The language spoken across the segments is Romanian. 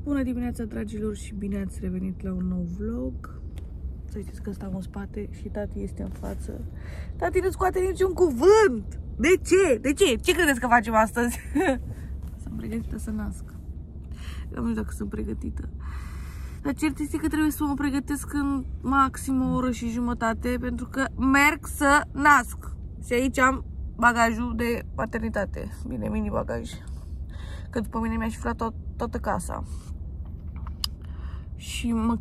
Bună dimineața, dragilor, și bine ați revenit la un nou vlog. Să știți că stau în spate și tati este în față. Tati nu scoate niciun cuvânt! De ce? De ce? Ce credeți că facem astăzi? Sunt pregătită să nasc. Eu nu știu dacă sunt pregătită. Dar cert este că trebuie să mă pregătesc în maxim o oră și jumătate, pentru că merg să nasc. Și aici am bagajul de paternitate. Bine, mini bagaj. Că după mine mi-a șifrat toată casa. Și mă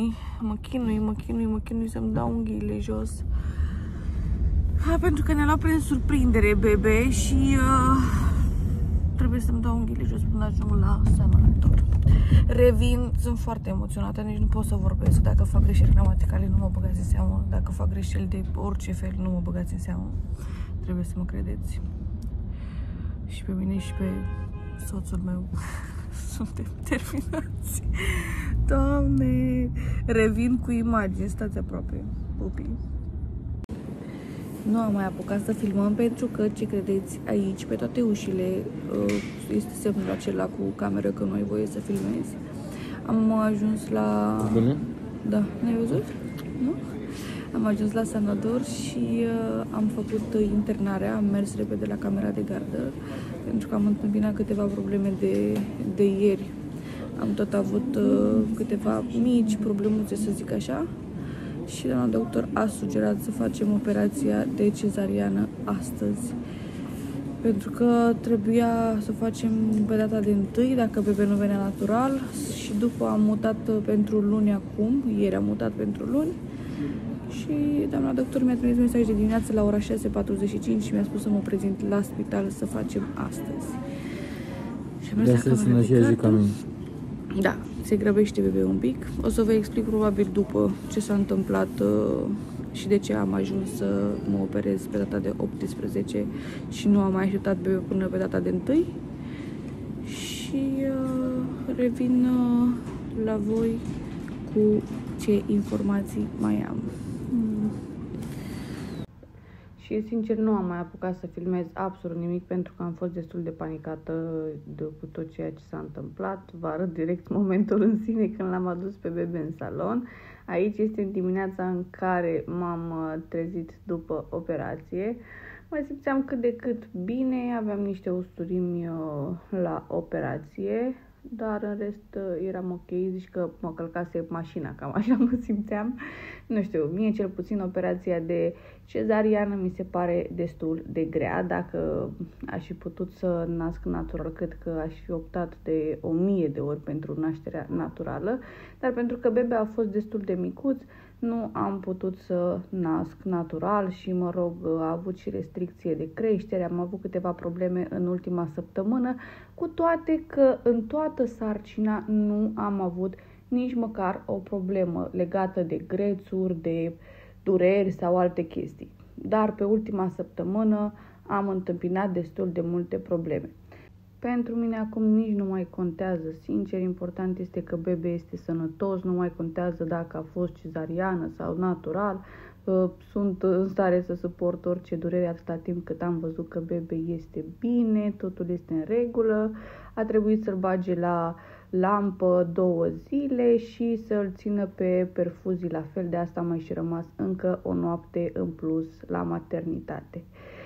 chinui să-mi dau unghiile jos. Pentru că ne-a luat prin surprindere bebe și trebuie să-mi dau unghiile jos până ajung la sanator. Revin, sunt foarte emoționată, nici nu pot să vorbesc. Dacă fac greșeli gramaticale, nu mă băgați în seamă. Dacă fac greșeli de orice fel, nu mă băgați în seamă. Trebuie să mă credeți. Și pe mine și pe soțul meu. Suntem terminați. Doamne! Revin cu imagini, stați aproape. Pupii. Nu am mai apucat să filmăm pentru că, ce credeți, aici, pe toate ușile, este semnul acela cu cameră că nu ai voie să filmezi. Am ajuns la... Bine? Da, n-ai văzut? Nu? Am ajuns la sanator și am făcut internarea, am mers repede la camera de gardă, pentru că am întâmpinat câteva probleme de ieri. Am tot avut câteva mici problemuțe, să zic așa, și doamna doctor a sugerat să facem operația de cezariană astăzi. Pentru că trebuia să facem pe data de 1, dacă bebe nu venea natural, și după am mutat pentru luni acum, ieri am mutat pentru luni. Și doamna doctor mi-a trimis mesaj de dimineață la ora 6:45 și mi-a spus să mă prezint la spital să facem astăzi. Și de asta să ne și ca mine. Da, se grăbește bebe un pic. O să vă explic probabil după ce s-a întâmplat și de ce am ajuns să mă operez pe data de 18 și nu am mai așteptat bebe până pe data de 1. Și revin la voi cu ce informații mai am. Și sincer nu am mai apucat să filmez absolut nimic pentru că am fost destul de panicată cu tot ceea ce s-a întâmplat. Vă arăt direct momentul în sine când l-am adus pe bebe în salon. Aici este dimineața în care m-am trezit după operație. Mă simțeam cât de cât bine, aveam niște usturimi la operație, dar în rest eram ok, zici că mă călcase mașina, cam așa mă simțeam. Nu știu, mie cel puțin operația de cezariană mi se pare destul de grea. Dacă aș fi putut să nasc natural, cred că aș fi optat de 1000 de ori pentru nașterea naturală, dar pentru că bebe a fost destul de micuț, nu am putut să nasc natural și, mă rog, a avut și restricție de creștere, am avut câteva probleme în ultima săptămână, cu toate că în toată sarcina nu am avut nici măcar o problemă legată de grețuri, de dureri sau alte chestii. Dar pe ultima săptămână am întâmpinat destul de multe probleme. Pentru mine acum nici nu mai contează, sincer, important este că bebe este sănătos, nu mai contează dacă a fost cezariană sau natural. Sunt în stare să suport orice durere atâta timp cât am văzut că bebe este bine, totul este în regulă. A trebuit să-l bage la lampă 2 zile și să-l țină pe perfuzii la fel, de asta mai și rămas încă o noapte în plus la maternitate.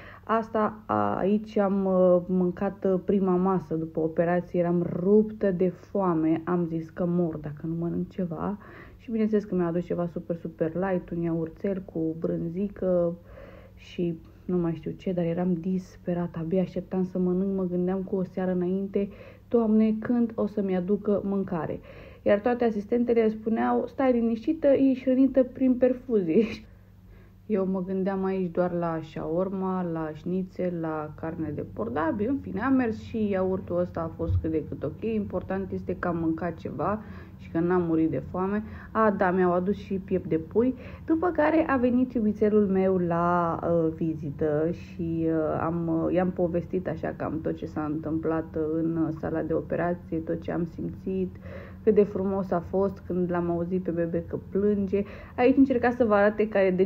Aici am mâncat prima masă după operație, eram ruptă de foame, am zis că mor dacă nu mănânc ceva și bineînțeles că mi-a adus ceva super light, un iaurțel cu brânzică și nu mai știu ce, dar eram disperată, abia așteptam să mănânc, mă gândeam cu o seară înainte, Doamne, când o să-mi aducă mâncare? Iar toate asistentele spuneau, stai liniștită, ești hrănită prin perfuzie. Eu mă gândeam aici doar la shawarma, la șnițel, la carne de porc, dar în fine, a mers și iaurtul ăsta a fost cât de cât ok. Important este că am mâncat ceva și că n-am murit de foame. Da, mi-au adus și piept de pui, după care a venit iubițelul meu la vizită și i-am povestit așa cam tot ce s-a întâmplat în sala de operație, tot ce am simțit, cât de frumos a fost când l-am auzit pe bebe că plânge. Aici încerca să vă arate care e degetul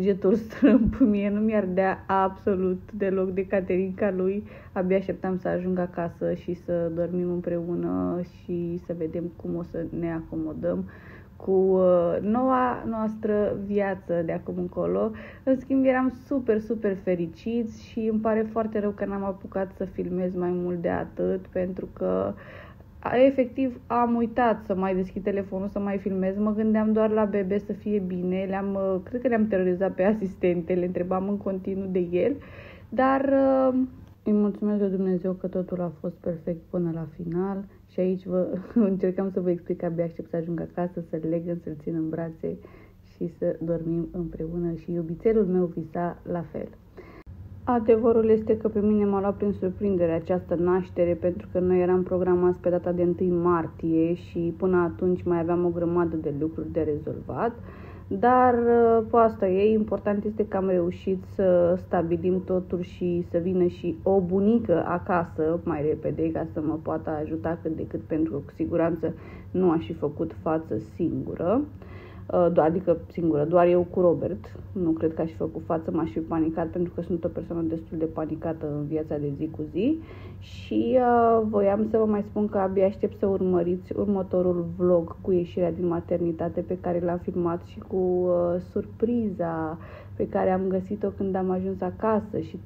strâmb, mie nu mi-ardea absolut deloc de Caterinca lui. Abia așteptam să ajung acasă și să dormim împreună și să vedem cum o să ne acomodăm cu noua noastră viață de acum încolo. În schimb, eram super, super fericiți și îmi pare foarte rău că n-am apucat să filmez mai mult de atât, pentru că efectiv am uitat să mai deschid telefonul, să mai filmez. Mă gândeam doar la bebe, să fie bine. Cred că le-am terorizat pe asistente, le întrebam în continuu de el, dar îi mulțumesc de Dumnezeu că totul a fost perfect până la final. Și aici încercam să vă explic că abia aștept să ajung acasă, să-l leg, să-l țin în brațe și să dormim împreună, și iubițelul meu visa la fel. Adevărul este că pe mine m-a luat prin surprindere această naștere, pentru că noi eram programați pe data de 1 martie și până atunci mai aveam o grămadă de lucruri de rezolvat. Dar pe asta e, important este că am reușit să stabilim totul și să vină și o bunică acasă mai repede ca să mă poată ajuta cât de cât, pentru că cu siguranță nu aș fi făcut față singură. Adică singură, doar eu cu Robert. Nu cred că aș fi făcut față, m-aș fi panicat, pentru că sunt o persoană destul de panicată în viața de zi cu zi. Și voiam să vă mai spun că abia aștept să urmăriți următorul vlog cu ieșirea din maternitate, pe care l-am filmat, și cu surpriza pe care am găsit-o când am ajuns acasă și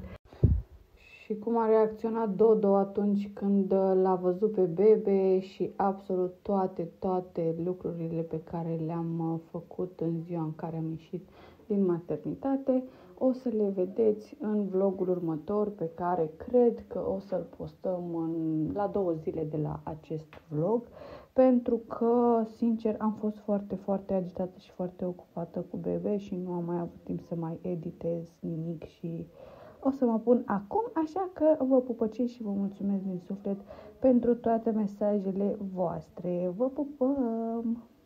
cum a reacționat Dodo atunci când l-a văzut pe bebe și absolut toate lucrurile pe care le-am făcut în ziua în care am ieșit din maternitate. O să le vedeți în vlogul următor, pe care cred că o să-l postăm la 2 zile de la acest vlog, pentru că, sincer, am fost foarte, foarte agitată și foarte ocupată cu bebe și nu am mai avut timp să mai editez nimic și o să mă pun acum, așa că vă pupăcesc și vă mulțumesc din suflet pentru toate mesajele voastre. Vă pupăm!